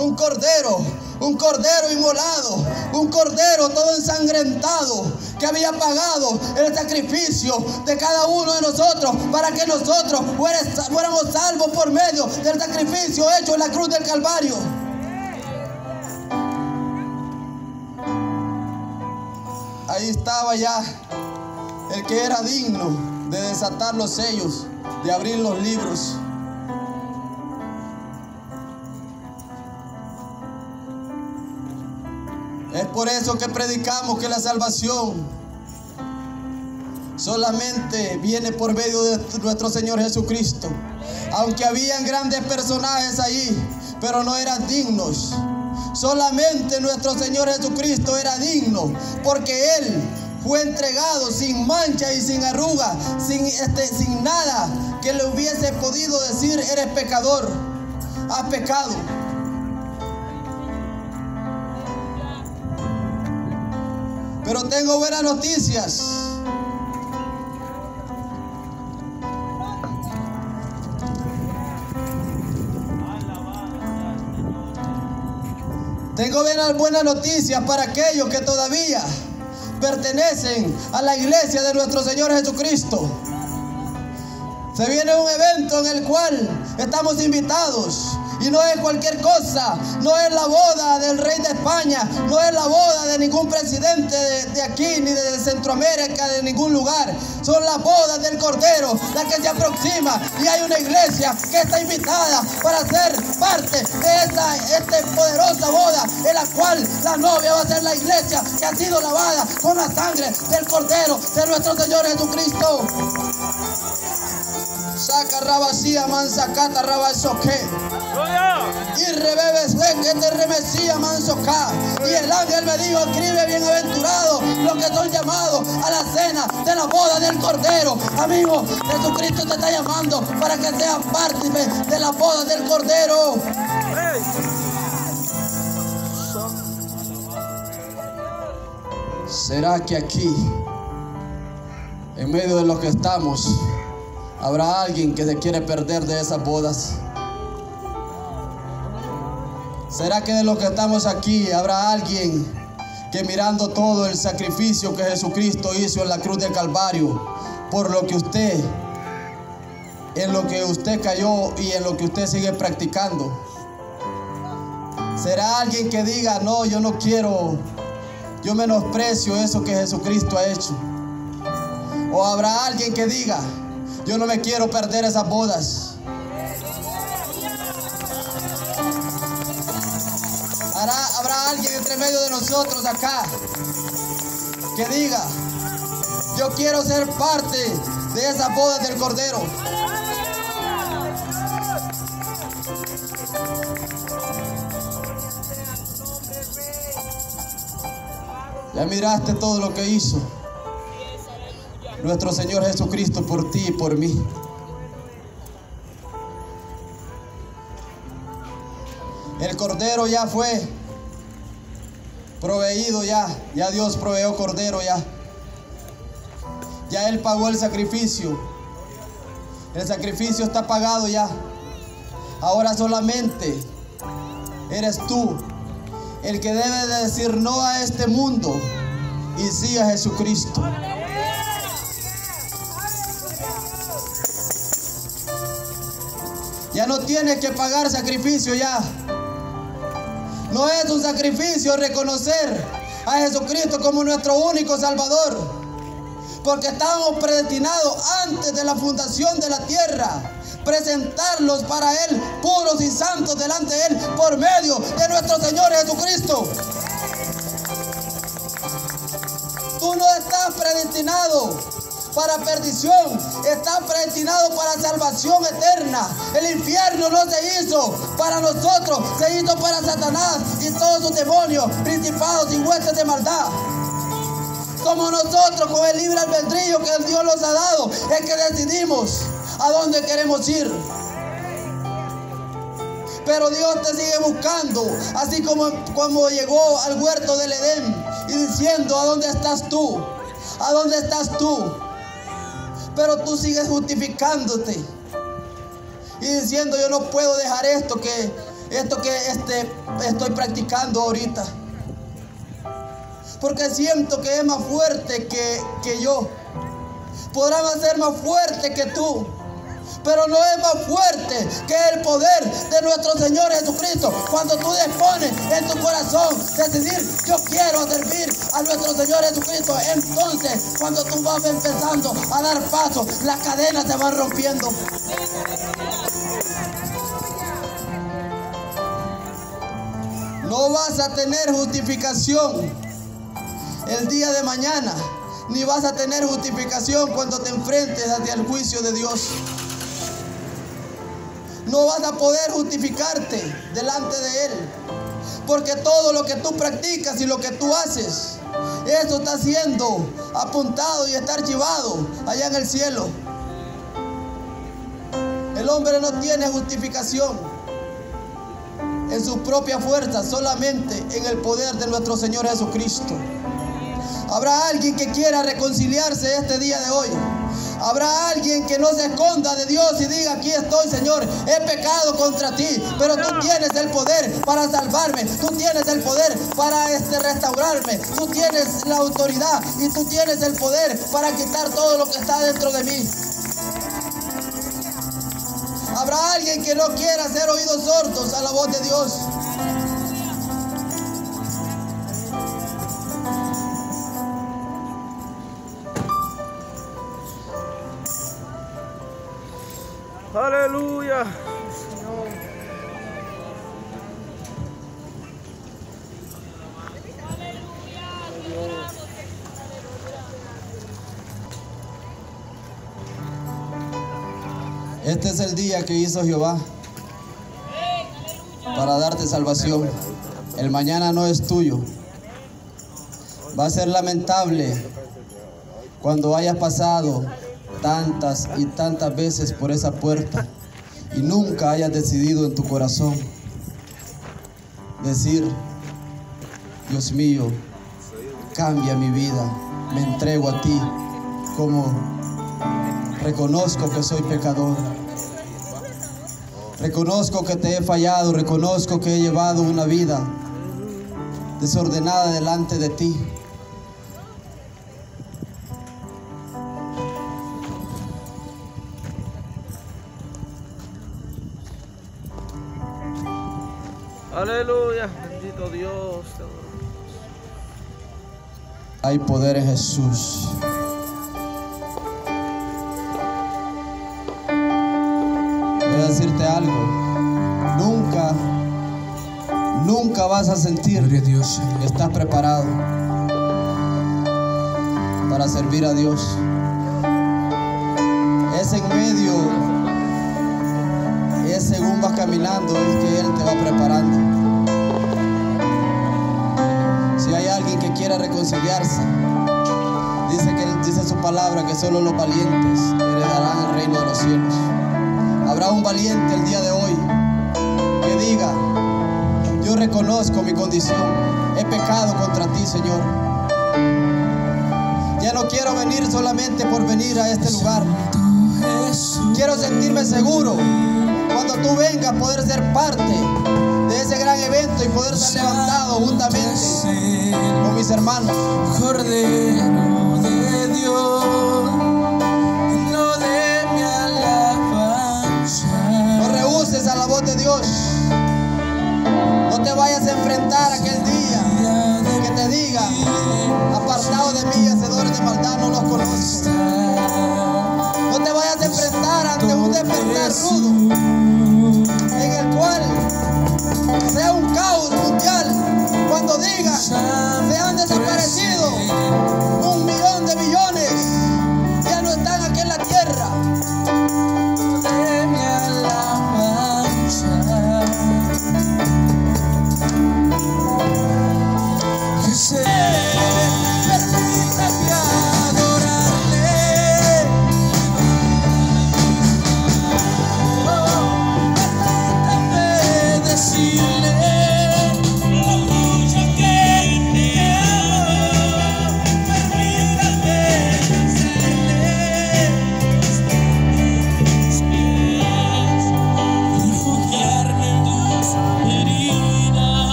un cordero inmolado, un cordero todo ensangrentado, que había pagado el sacrificio de cada uno de nosotros para que nosotros fuéramos salvos por medio del sacrificio hecho en la cruz del Calvario. Ahí estaba ya el que era digno de desatar los sellos, de abrir los libros. Es por eso que predicamos que la salvación solamente viene por medio de nuestro Señor Jesucristo. Aunque habían grandes personajes allí, pero no eran dignos. Solamente nuestro Señor Jesucristo era digno, porque Él fue entregado sin mancha y sin arruga, sin nada que le hubiese podido decir: eres pecador, has pecado. Pero tengo buenas noticias. Tengo buenas noticias para aquellos que todavía pertenecen a la iglesia de nuestro Señor Jesucristo. Se viene un evento en el cual estamos invitados. Y no es cualquier cosa, no es la boda del rey de España, no es la boda de ningún presidente de aquí, ni de Centroamérica, de ningún lugar. Son las bodas del Cordero, la que se aproxima, y hay una iglesia que está invitada para ser parte de esta poderosa boda, en la cual la novia va a ser la iglesia que ha sido lavada con la sangre del Cordero de nuestro Señor Jesucristo. Saca rabasía, mansacata rabasoque. Y rebebes que te remesía mansoca. Y el ángel me dijo: escribe, bienaventurados los que son llamados a la cena de la boda del Cordero. Amigo, Jesucristo te está llamando para que seas partícipe de la boda del Cordero. ¿Será que aquí, en medio de los que estamos, habrá alguien que se quiere perder de esas bodas? ¿Será que de los que estamos aquí habrá alguien que, mirando todo el sacrificio que Jesucristo hizo en la cruz del Calvario, por lo que usted, en lo que usted cayó y en lo que usted sigue practicando, será alguien que diga: no, yo no quiero, yo menosprecio eso que Jesucristo ha hecho? ¿O habrá alguien que diga: yo no me quiero perder esas bodas? ¿Habrá alguien entre medio de nosotros acá que diga: yo quiero ser parte de esas bodas del Cordero? Ya miraste todo lo que hizo nuestro Señor Jesucristo por ti y por mí. El Cordero ya fue proveído, ya Dios proveyó Cordero, ya Él pagó el sacrificio. El sacrificio está pagado ya. Ahora solamente eres tú el que debe de decir no a este mundo y sí a Jesucristo. Ya no tienes que pagar sacrificio ya. No es un sacrificio reconocer a Jesucristo como nuestro único Salvador, porque estábamos predestinados antes de la fundación de la tierra, presentarlos para Él puros y santos delante de Él por medio de nuestro Señor Jesucristo. Tú no estás predestinado para perdición, estás predestinado para salvación eterna. El infierno no se hizo para nosotros, se hizo para Satanás y todos sus demonios, principados y huestes de maldad. Somos nosotros, con el libre albedrío que Dios nos ha dado, es que decidimos a dónde queremos ir. Pero Dios te sigue buscando, así como llegó al huerto del Edén y diciendo: ¿a dónde estás tú? ¿A dónde estás tú? Pero tú sigues justificándote y diciendo: yo no puedo dejar esto, que esto que estoy practicando ahorita. Porque siento que es más fuerte que yo. Podrán ser más fuerte que tú, pero no es más fuerte que el poder de nuestro Señor Jesucristo. Cuando tú dispones en tu corazón decidir, yo quiero servir a nuestro Señor Jesucristo, entonces cuando tú vas empezando a dar paso, las cadenas se van rompiendo. No vas a tener justificación el día de mañana, ni vas a tener justificación cuando te enfrentes hacia el juicio de Dios. No vas a poder justificarte delante de Él, porque todo lo que tú practicas y lo que tú haces, eso está siendo apuntado y está archivado allá en el cielo. El hombre no tiene justificación en su propia fuerza, solamente en el poder de nuestro Señor Jesucristo. Habrá alguien que quiera reconciliarse este día de hoy. Habrá alguien que no se esconda de Dios y diga, aquí estoy, Señor, he pecado contra ti, pero tú tienes el poder para salvarme, tú tienes el poder para restaurarme, tú tienes la autoridad y tú tienes el poder para quitar todo lo que está dentro de mí. Habrá alguien que no quiera hacer oídos sordos a la voz de Dios. Aleluya. Este es el día que hizo Jehová para darte salvación. El mañana no es tuyo. Va a ser lamentable cuando hayas pasado tantas y tantas veces por esa puerta y nunca hayas decidido en tu corazón decir, Dios mío, cambia mi vida, me entrego a ti, como reconozco que soy pecador, reconozco que te he fallado, reconozco que he llevado una vida desordenada delante de ti. Aleluya, bendito Dios. Hay poder en Jesús. Voy a decirte algo. Nunca vas a sentir que estás preparado para servir a Dios. Es en medio, es según vas caminando, es que Él te va preparando. Si hay alguien que quiera reconciliarse, dice su palabra que solo los valientes heredarán el reino de los cielos. Habrá un valiente el día de hoy que diga, yo reconozco mi condición, he pecado contra ti, Señor. Ya no quiero venir solamente por venir a este lugar. Quiero sentirme seguro cuando tú vengas, poder ser parte de ese gran evento y poder ser levantado juntamente con mis hermanos. Cordero de Dios, no de mi alabanza. No rehuses a la voz de Dios. No te vayas a enfrentar aquel día que te diga, apartado de mí, hacedores de maldad, no los conozco. No te vayas a enfrentar ante un despertar rudo en el cual sea un caos mundial cuando diga, se han desaparecido 1.000.000 de millones, ya no están aquí en la tierra. De mi alabanza, que se permita adorarle.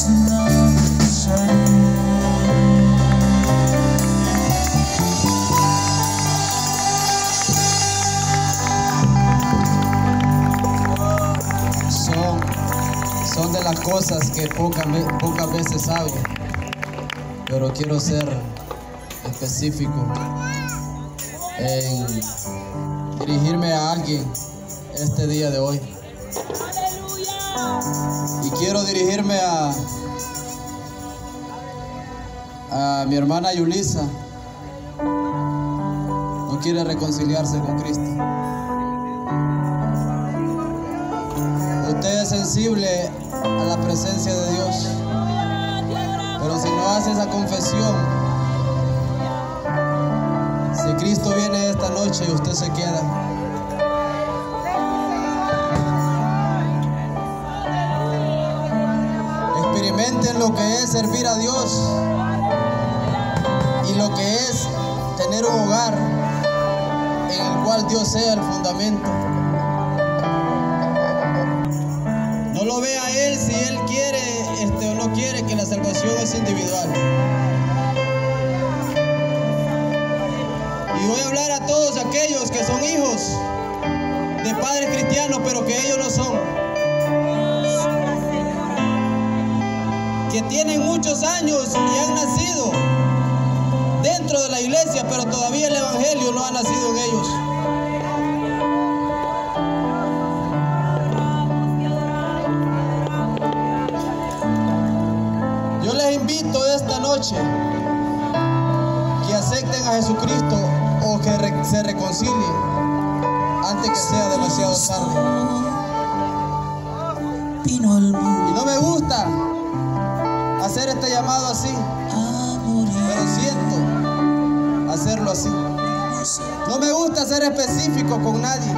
Son de las cosas que pocas veces hago, pero quiero ser específico en dirigirme a alguien este día de hoy. Y quiero dirigirme a mi hermana Yulisa. No quiere reconciliarse con Cristo. Usted es sensible a la presencia de Dios, pero si no hace esa confesión, si Cristo viene esta noche y usted se queda, experimenten lo que es servir a Dios y lo que es tener un hogar en el cual Dios sea el fundamento. No lo vea a Él si Él quiere o no quiere, que la salvación es individual. Y voy a hablar a todos aquellos que son hijos de padres cristianos, pero que ellos no son. Que tienen muchos años y han nacido dentro de la iglesia, pero todavía el evangelio no ha nacido en ellos. Yo les invito esta noche que acepten a Jesucristo o que se reconcilien antes que sea demasiado tarde. Y no me gusta hacer este llamado así, pero siento hacerlo así. No me gusta ser específico con nadie,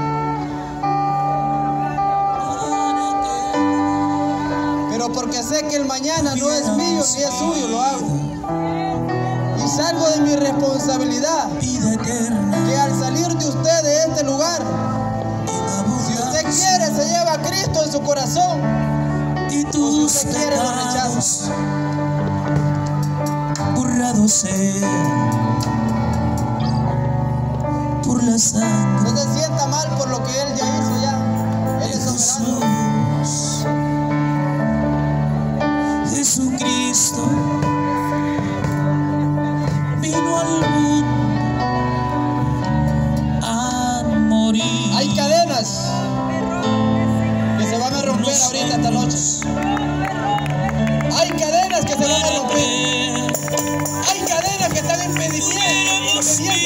pero porque sé que el mañana no es mío ni es suyo, lo hago. Y salgo de mi responsabilidad, que al salir de usted de este lugar, si usted quiere se lleva a Cristo en su corazón, o si usted quiere lo rechaza. Borrado ser por la sangre. No se sienta mal por lo que Él ya hizo ya. Él es soberano. Jesucristo vino al mundo a morir. Hay cadenas que se van a romper ahorita esta noche. Hay cadenas que se van a romper. Hay cadenas que están impidiendo.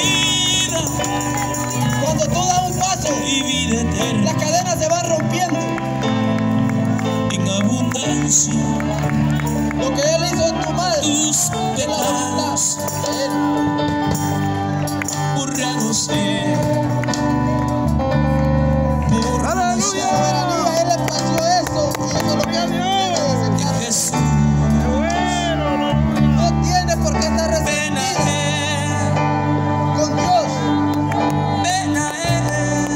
Cuando tú das un paso, las cadenas se van rompiendo. En abundancia, lo que Él hizo en tu madre, tus de la voluntad de Él. borrado ser. Aleluya. Soberanía, Él le plació eso, y eso es lo que Él debe de aceptar. Jesús, No tiene por qué estar ven a resentido Él, con Dios. ven a Él,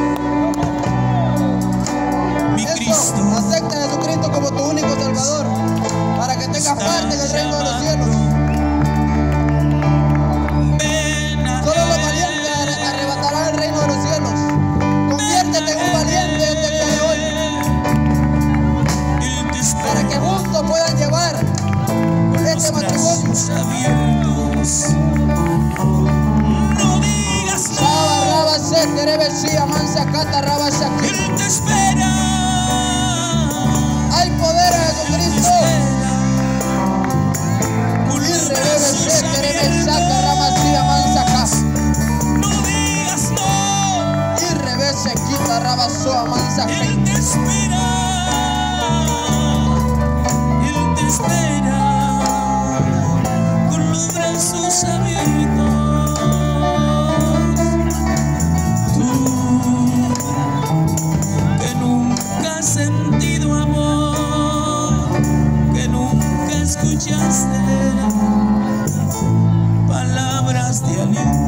mi Cristo. Acepta a Jesucristo como tu único Salvador, para que tengas parte en el reino de los cielos. Ven a Solo los valientes arrebatarán el reino de los cielos. Conviértete en un valiente este día de hoy, Él te espera. para que juntos puedan llevar este matrimonio. Brazos abiertos. No digas no. Saba, raba, se, terebe, sí, amansa, cata, raba, shaki. Él te espera. Hay poder en Jesucristo. Con Y los rebe, brazos se, terebe, saca, abiertos. raba, sí, amansa, ca. No digas no. Y rebe, se quita, raba, so, amansa, ca. Él te espera. Él te espera. Con los brazos abiertos. Tú que nunca has sentido amor, que nunca escuchaste palabras de aliento.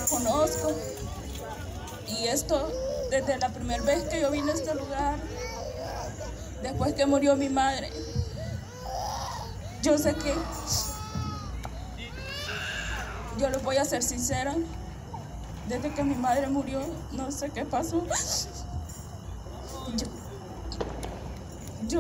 conozco. Y esto desde la primera vez que yo vine a este lugar, después que murió mi madre. Yo sé que, yo les voy a ser sincera, desde que mi madre murió, no sé qué pasó. Yo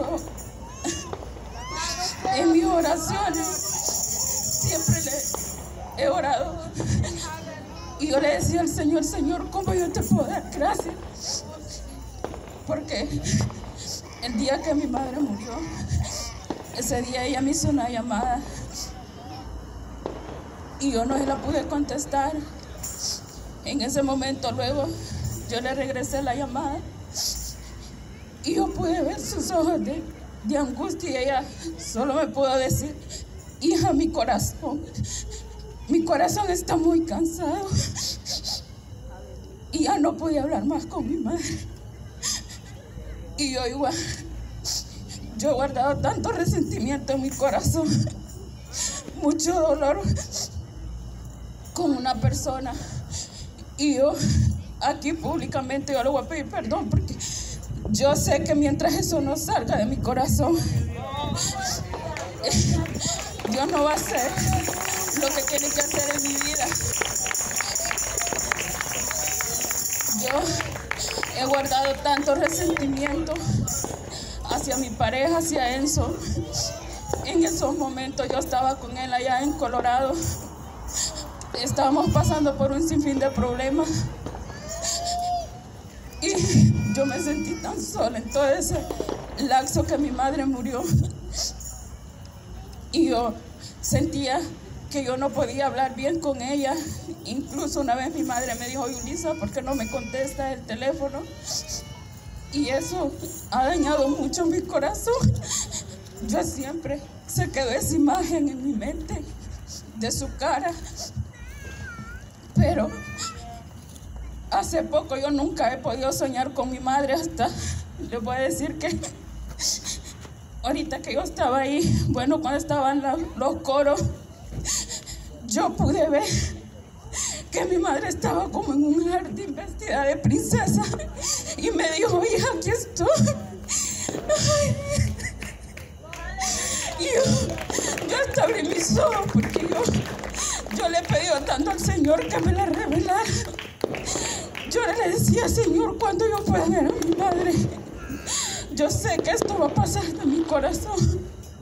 en mis oraciones siempre le he orado y yo le decía al Señor, Señor, ¿cómo yo te puedo dar gracias? Porque el día que mi madre murió, ese día ella me hizo una llamada y yo no se la pude contestar. En ese momento luego yo le regresé la llamada y yo pude ver sus ojos de angustia y ella solo me pudo decir, hija, mi corazón está muy cansado. Y ya no podía hablar más con mi madre. Y yo igual, yo he guardado tanto resentimiento en mi corazón, mucho dolor con una persona. Y yo aquí públicamente yo le voy a pedir perdón porque yo sé que mientras eso no salga de mi corazón, Dios no va a hacer lo que tiene que hacer en mi vida. Yo he guardado tanto resentimiento hacia mi pareja, hacia Enzo. En esos momentos yo estaba con él allá en Colorado. Estábamos pasando por un sinfín de problemas. Y yo me sentí tan sola en todo ese lapso que mi madre murió. Y yo sentía que yo no podía hablar bien con ella. Incluso una vez mi madre me dijo, Yulisa, ¿por qué no me contesta el teléfono? Y eso ha dañado mucho mi corazón. Yo siempre se quedó esa imagen en mi mente de su cara. Pero hace poco yo nunca he podido soñar con mi madre. Hasta les voy a decir que ahorita que yo estaba ahí, bueno, cuando estaban los coros, yo pude ver que mi madre estaba como en un jardín vestida de princesa y me dijo, hija, aquí estoy. Y yo hasta abrí mis ojos porque yo le he pedido tanto al Señor que me la revelara. Yo le decía, Señor, cuando yo pueda ver a mi madre, yo sé que esto va a pasar de mi corazón.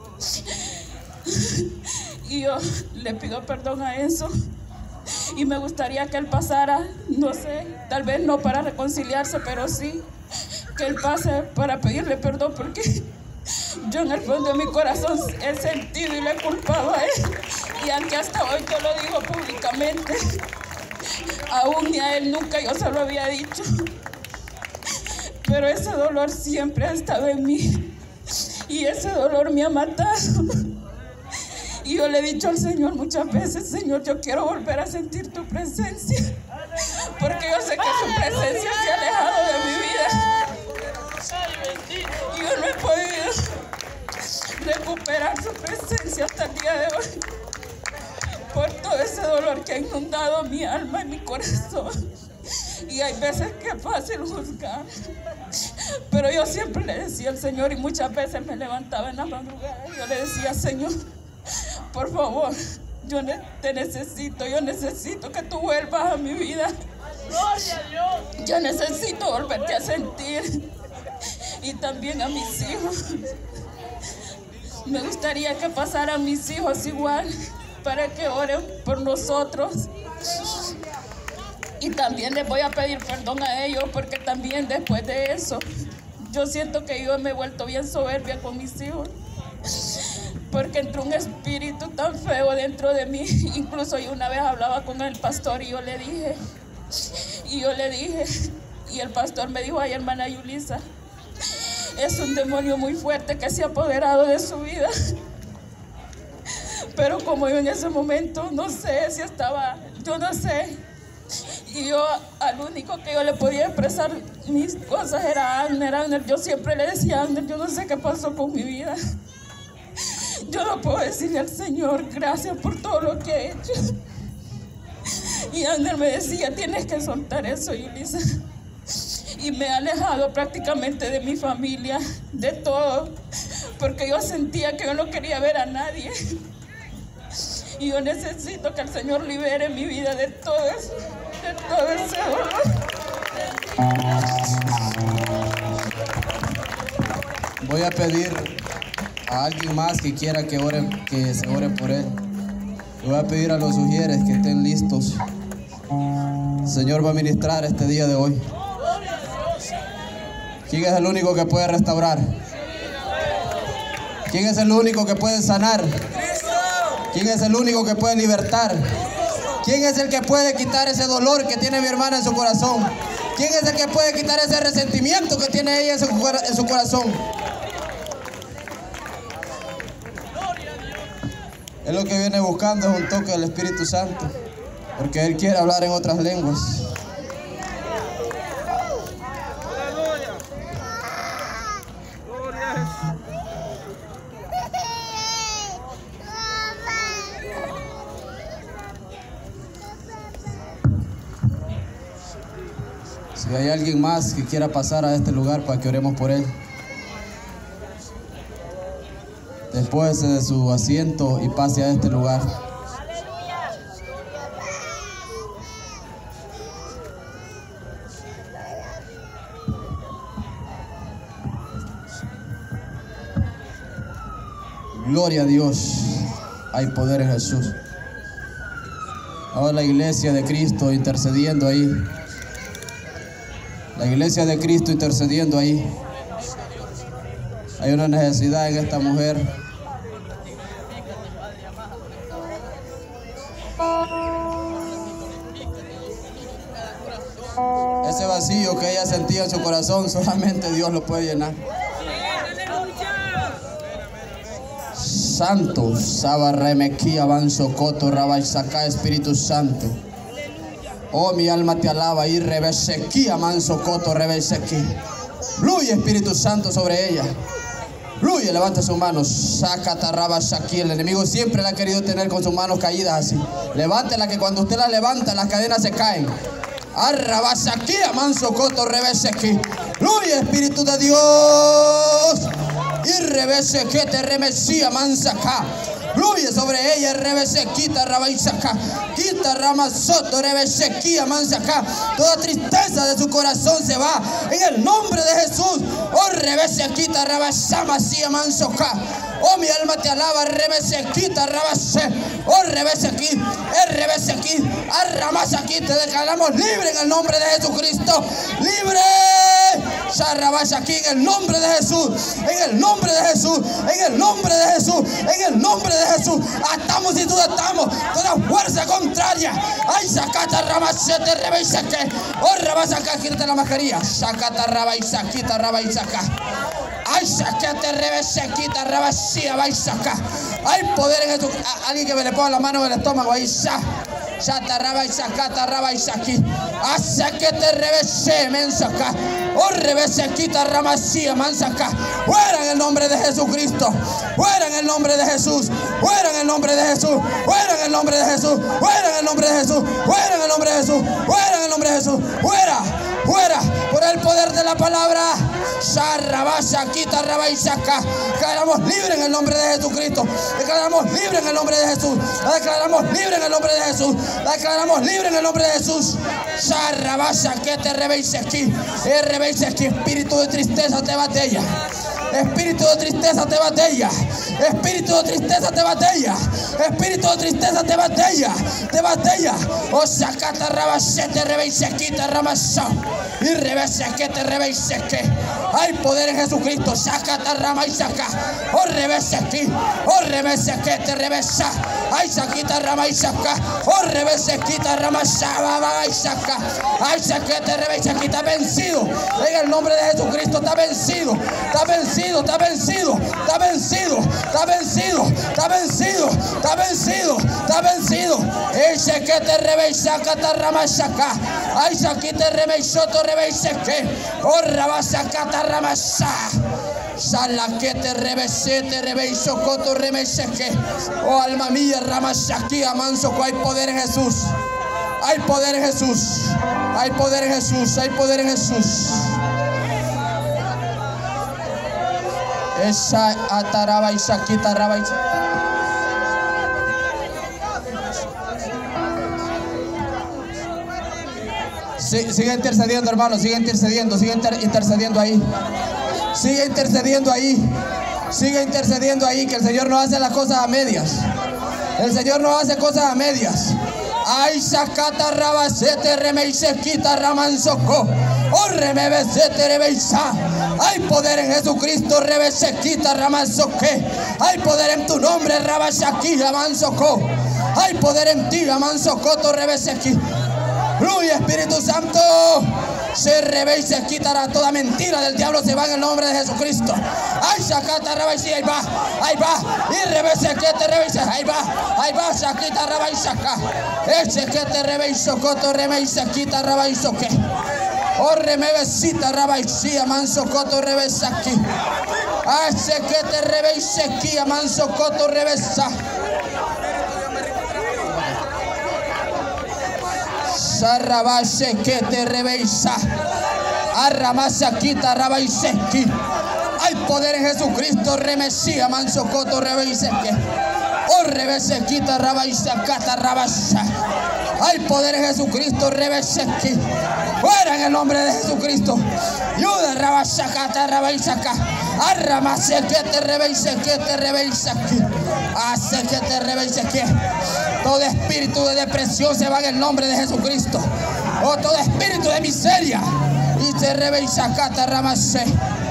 Y yo le pido perdón a eso. Y me gustaría que él pasara, no sé, tal vez no para reconciliarse, pero sí que él pase para pedirle perdón, porque yo en el fondo de mi corazón he sentido y le he culpado a él. Y aunque hasta hoy yo lo digo públicamente, aún ni a él nunca yo se lo había dicho. Pero ese dolor siempre ha estado en mí y ese dolor me ha matado. Y yo le he dicho al Señor muchas veces, Señor, yo quiero volver a sentir tu presencia, porque yo sé que su presencia se ha alejado de mi vida. Y yo no he podido recuperar su presencia hasta el día de hoy, por todo ese dolor que ha inundado mi alma y mi corazón. Y hay veces que es fácil juzgar, pero yo siempre le decía al Señor, y muchas veces me levantaba en la madrugada y yo le decía, Señor, por favor, yo necesito que tú vuelvas a mi vida. Yo necesito volverte a sentir, y también a mis hijos. Me gustaría que pasaran mis hijos igual, para que oren por nosotros. Y también les voy a pedir perdón a ellos, porque también después de eso, yo siento que yo me he vuelto bien soberbia con mis hijos, porque entró un espíritu tan feo dentro de mí. Incluso yo una vez hablaba con el pastor y yo le dije, y el pastor me dijo, ay, hermana Yulisa, es un demonio muy fuerte que se ha apoderado de su vida. Pero como yo en ese momento no sé si estaba, yo no sé, y yo al único que yo le podía expresar mis cosas era a Abner. Yo siempre le decía a Abner, yo no sé qué pasó con mi vida. Yo no puedo decirle al Señor gracias por todo lo que he hecho. Y Ángel me decía, tienes que soltar eso, Yulisa. Y me he alejado prácticamente de mi familia, de todo, porque yo sentía que yo no quería ver a nadie. Y yo necesito que el Señor libere mi vida de todo eso, de todo ese dolor. Voy a pedir a alguien más que quiera que se ore por él. Le voy a pedir a los sugieres que estén listos. El Señor va a ministrar este día de hoy. ¿Quién es el único que puede restaurar? ¿Quién es el único que puede sanar? ¿Quién es el único que puede libertar? ¿Quién es el que puede quitar ese dolor que tiene mi hermana en su corazón? ¿Quién es el que puede quitar ese resentimiento que tiene ella en su corazón? Él lo que viene buscando es un toque del Espíritu Santo, porque Él quiere hablar en otras lenguas. Si hay alguien más que quiera pasar a este lugar para que oremos por él, después de su asiento y pase a este lugar. Gloria a Dios, hay poder en Jesús. Ahora la iglesia de Cristo intercediendo ahí. La iglesia de Cristo intercediendo ahí. Hay una necesidad en esta mujer. Ese vacío que ella sentía en su corazón, solamente Dios lo puede llenar. Santo, Sabarremequí, Avanzo, Coto, Rabaisacá, Espíritu Santo. Oh, mi alma te alaba y rebesequí, Amanso, Coto, rebesequí. Fluye, Espíritu Santo, sobre ella. Fluye, levanta sus manos. Sácata, Rabasaquí. El enemigo siempre la ha querido tener con sus manos caídas así. Levántela, que cuando usted la levanta, las cadenas se caen. Arrabasaquí, Amanso, Coto, rebesequí. Fluye, Espíritu de Dios. Y revese que te remesía mansaca. Fluye sobre ella, revese, quita, rabaisaca. Quita, ramazoto, revese, quia, mansaca. Toda tristeza de su corazón se va en el nombre de Jesús. Oh, revese, quita, rabasama, sia, mansoca. Oh, mi alma te alaba, revese, quita, rabase. Oh, revese aquí, revese aquí, arramas aquí. Te declaramos libre en el nombre de Jesucristo. Libre. Aquí en el nombre de Jesús, en el nombre de Jesús, en el nombre de Jesús, en el nombre de Jesús. Atamos y desatamos toda fuerza contraria. Ay, sacata, ramacete, rebeisake. Oh, rabasacá, quítate la mascarilla. Sacata, rabaisaquita, rabaisaca. Ay, saquete, rebesequita, rabasía, baisaca. Hay poder en Jesús. Alguien que me le ponga la mano en el estómago. Ahí está. Shata raba y sacata raba y saqui. Hace que te revese, mensaca. O revese, quita ramasía, mansaca. Fuera en el nombre de Jesucristo. Fuera en el nombre de Jesús. Fuera en el nombre de Jesús. Fuera en el nombre de Jesús. Fuera en el nombre de Jesús. Fuera en el nombre de Jesús. Fuera en el nombre de Jesús. Fuera. Fuera. Por el poder de la palabra. Sarrabasa, quita raba y saca. Declaramos libre en el nombre de Jesucristo. Declaramos libre en el nombre de Jesús. Declaramos libre en el nombre de Jesús. La declaramos libre en el nombre de Jesús. Sarrabasa, que te rebeise aquí. Rebeise aquí. Espíritu de tristeza te batalla. Espíritu de tristeza te batalla. Espíritu de tristeza te batalla. Espíritu de tristeza te batalla. Te batalla. O sacata rabase, te rebeise aquí, te ramasa. Y rebeise que te rebeise que. Hay poder en Jesucristo. Sacata rama y saca. O rebeise aquí. O rebeise que te rebesa. Ay, saquita rama y saca. O rebeise quita rama y saca. Ay, saquete rebeise aquí. Está vencido. En el nombre de Jesucristo está vencido. Está vencido. Está vencido. Está vencido. Está vencido. Está vencido. Está vencido. Está vencido. Ese que te rebeise cata rama saca. Ay, saquite rebeise rebeise que. O rabasa cata rama sa. Sala que te rebese, te rebeiso, coto remeseque. Oh alma mía, ramas aquí, amanso, hay poder en Jesús. Hay poder en Jesús. Hay poder en Jesús. Hay poder en Jesús. Esa ataraba y saquita raba y... Sigue intercediendo, hermano. Sigue intercediendo. Sigue intercediendo ahí. Sigue intercediendo ahí. Sigue intercediendo ahí. Que el Señor no hace las cosas a medias. El Señor no hace cosas a medias. Ay, sacata rabasete remeise quita ramanzoco. Oh, remebesete rebeisa. Hay poder en Jesucristo, rebese quita ramanzoque. Hay poder en tu nombre, rabashaki ramanzoco. Hay poder en ti, ramanzocoto rebeseki. Fluye, Espíritu Santo. Se revela y se quitará toda mentira del diablo. Se va en el nombre de Jesucristo. Ay, sacata rabaisi, ahí va, ahí va. Y revese que te revise, ahí va, saquita rabaisaka. Ese que te reviso, coto remeise, quita rabaiso que. Oh, remebesita rabaisi, manso coto revesa aquí. Ese que te reveise aquí, manso coto revesa. Sarrabase que te reveisa. Arramasa quita rabaiseki. Hay poder en Jesucristo, remesía manso coto reveiseki. Oh, revese quita rabaisa cata rabasa. Hay poder en Jesucristo, reveseki. Fuera en el nombre de Jesucristo. Ayuda rabasa cata rabaisaka. Arramase que te reveise, que te reveisa aquí. Hace que te reveise aquí. Todo espíritu de depresión se va en el nombre de Jesucristo. Oh, todo espíritu de miseria. Y se reveisa cata ramase.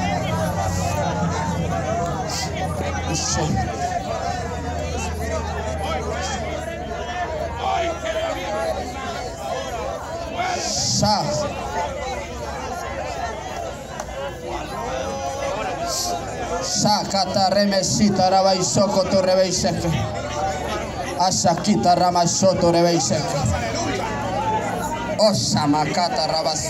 Sacata remesita rabaisoko to reveiseke. Asakita ramasoto reveiseke. Osamakata rabas.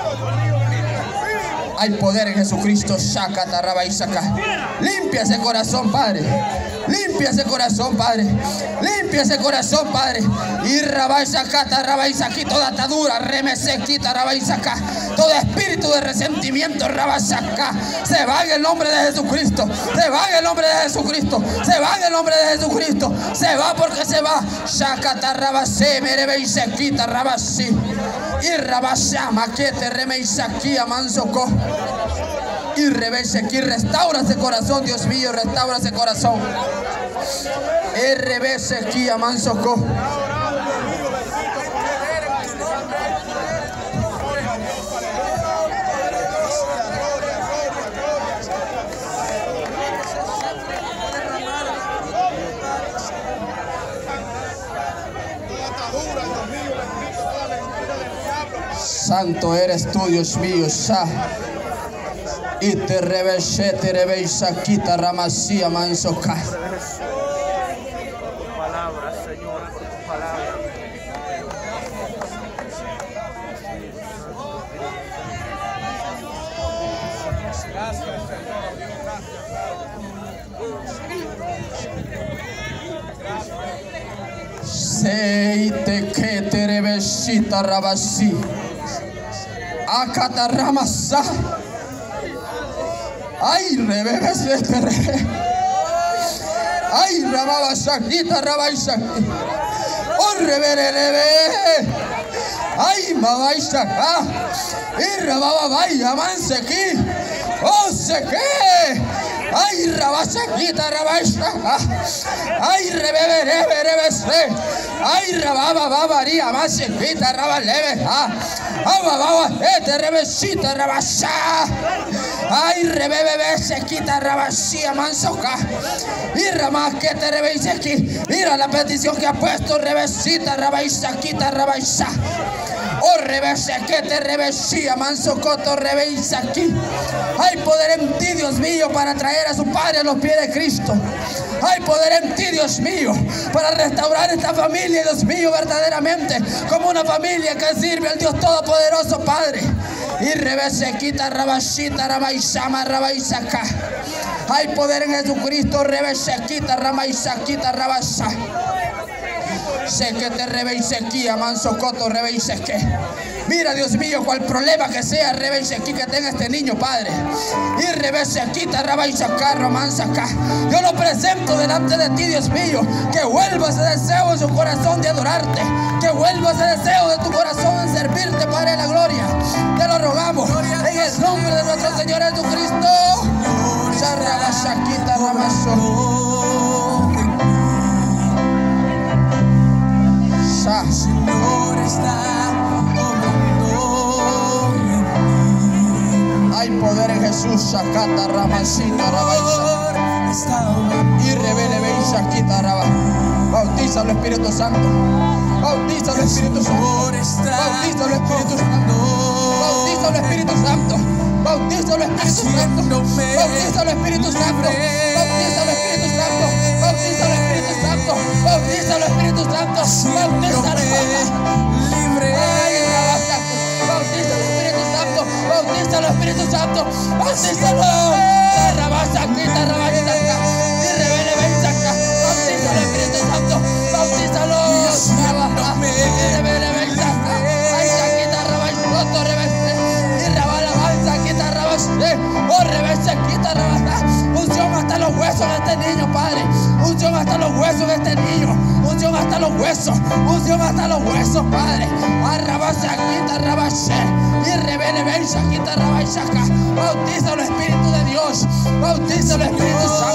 Hay poder en Jesucristo. Shakata rabaisaka. Limpia ese corazón, Padre. Limpia ese corazón, Padre. Limpia ese corazón, Padre. Y rabaisakata rabaisaki. Toda atadura, remesequita rabaisaka. Todo espíritu de resentimiento, rabasaka. Se va en el nombre de Jesucristo. Se va en el nombre de Jesucristo. Se va en el nombre de Jesucristo. Se va porque se va. Shakata rabase, merebeisequita rabasi. Y rabashama que te remeisaki amansoko. Y revese aquí, restaura ese corazón, Dios mío, restaura ese corazón. Y revese aquí, amansoko. Santo eres tú, Dios mío, y te revesé, te reveisa, quita ramasía, mansoca. Por tu palabra, Señor, por tu palabra. Gracias, Señor, Dios, gracias. Seite que te revesita rabasí. Acata ramasa. Ay, rebebes este rebe. Ay, rababa saquita, rabaisa. Oh, reberebe. Ay, mabaisa. Y rababa vaya, manse aquí. Oh, se que. Ay, rabasaquita, rabaisa. Ay, rebebe. Ay, rababa, babaría, manse quita, rabaleve. Baba, este rebesita, rabasa. Ay, rebebe, se quita, rabasía, mansoca. Y ramás que te reveise aquí. Mira la petición que ha puesto, rebesita, rabaisa, quita, rabaisa. Oh, revese que te revesía, mansocoto, reveisa aquí. Hay poder en ti, Dios mío, para traer a su Padre a los pies de Cristo. Hay poder en ti, Dios mío, para restaurar esta familia, Dios mío, verdaderamente, como una familia que sirve al Dios Todopoderoso, Padre. Y revese, quita, rabashita, rabaisama, rabaisaka. Hay poder en Jesucristo, revese, quita, rabaisa, quita, rabasa. Sé que te reveise aquí, manso coto, reveise que. Mira, Dios mío, cual problema que sea, reveise aquí que tenga este niño, Padre. Y reveise aquí, te reveise acá, romanza acá. Yo lo presento delante de ti, Dios mío. Que vuelva ese deseo en su corazón de adorarte. Que vuelva ese deseo de tu corazón en servirte, Padre de la gloria. Te lo rogamos en el nombre de nuestro Señor Jesucristo. Sarrabashakita Ramazo. Señor está obrando en mí. Hay poder en Jesús. Shakata Ramasita Rabaisa. Está obrando. Y revele Shakita Rabá. Bautiza al Espíritu Santo. Bautiza al Espíritu Santo. Bautiza al Espíritu Santo. Bautiza al Espíritu Santo. Bautiza al Espíritu Santo. Bautiza al Espíritu Santo. Bautiza al Espíritu Santo. Bautiza al Espíritu Santo. Bautiza al Espíritu Santo. Bautiza al libre. Bautiza al Espíritu Santo. Bautiza al Espíritu Santo. Bautízalo. Rabasakita Rabasaka. Y revele Bensaka. Bautiza al Espíritu Santo. Bautízalo. Y revele Bensaka. Ay, Sakita Rabasoto reveste. Y rabala Bansakita Rabashe. Oh, reveste Kita Rabasha. Unción hasta los huesos de este niño, Padre. Unción hasta los huesos de este niño. Unción hasta los huesos. Unción hasta los huesos, Padre. Arrabasakita Rabashe. Y revele Bensakita Rabashaka. Bautiza el Espíritu de Dios. Bautiza el Espíritu Santo.